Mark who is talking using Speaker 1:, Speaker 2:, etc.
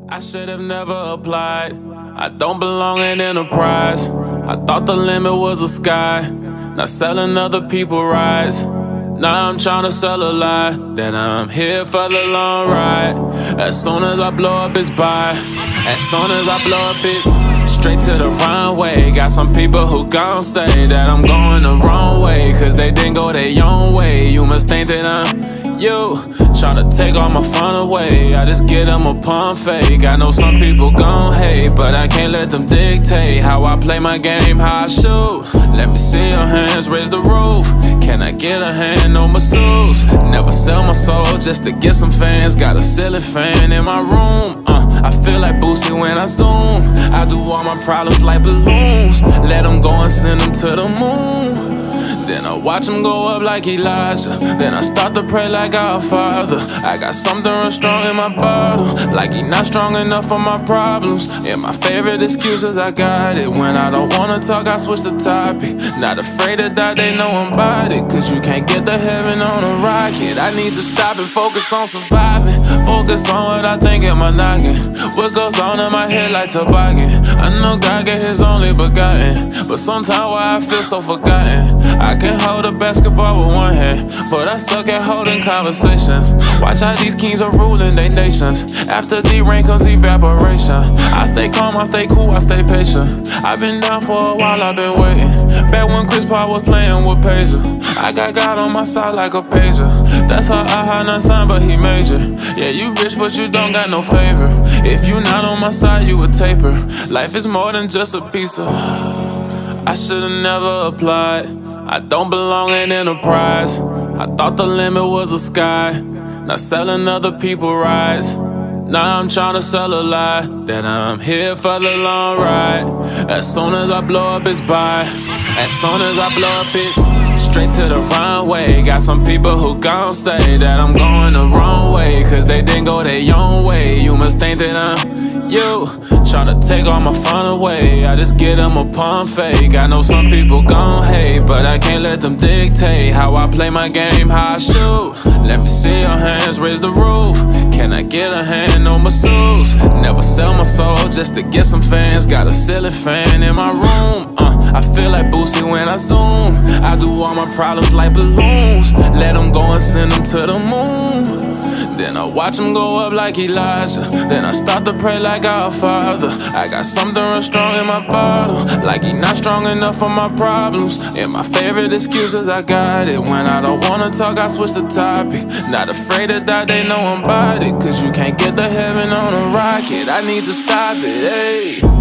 Speaker 1: I should have never applied. I don't belong in enterprise. I thought the limit was the sky. Not selling other people rides. Now I'm trying to sell a lie. Then I'm here for the long ride. As soon as I blow up, it's bye. As soon as I blow up, it's straight to the runway. Got some people who gon' say that I'm going the wrong way, cause they didn't go their own way. You must think that I'm you, tryna take all my fun away. I just get them a pump fake. I know some people gon' hate, but I can't let them dictate how I play my game, how I shoot. Let me see your hands, raise the roof. Can I get a hand on my shoes? Never sell my soul just to get some fans. Got a ceiling fan in my room. I feel like Boosie when I zoom. I do all my problems like balloons. Let them go and send them to the moon. Then I watch him go up like Elijah. Then I start to pray like our Father. I got something real strong in my bottle, like he not strong enough for my problems. And my favorite excuses, I got it. When I don't wanna talk, I switch the topic. Not afraid to die, they know I'm about it. Cause you can't get to heaven on a rocket. I need to stop and focus on surviving. Focus on what I think in my noggin. What goes on in my head like toboggan. I know God get his only begotten, but sometimes why I feel so forgotten. I can hold a basketball with one hand, but I suck at holding conversations. Watch how these kings are ruling their nations. After the rain comes evaporation. I stay calm, I stay cool, I stay patient. I've been down for a while, I've been waiting. Back when Chris Paul was playing with Pager, I got God on my side like a pager. That's how I had not signed, but he major. Yeah, you rich, but you don't got no favor. If you not on my side, you a taper. Life is more than just a pizza. I should've never applied. I don't belong in enterprise. I thought the limit was the sky. Not selling other people rides. Now I'm trying to sell a lie. Then I'm here for the long ride. As soon as I blow up, it's bye. As soon as I blow up, it's straight to the runway. Got some people who gon' say that I'm going the wrong way, cause they didn't go their own way. You must think that I'm you, tryna take all my fun away. I just get them a pump fake. I know some people gon' hate, but I can't let them dictate how I play my game, how I shoot. Let me see your hands, raise the roof. Can I get a hand on my shoes? Never sell my soul just to get some fans. Got a ceiling fan in my room. I feel like Boosie when I zoom. I do all my problems like balloons. Let them go and send them to the moon. Then I watch him go up like Elijah. Then I start to pray like our Father. I got something real strong in my bottle, like he not strong enough for my problems. And my favorite excuses, I got it. When I don't wanna talk, I switch the topic. Not afraid to die, they know I'm about it. Cause you can't get to heaven on a rocket. I need to stop it, ayy.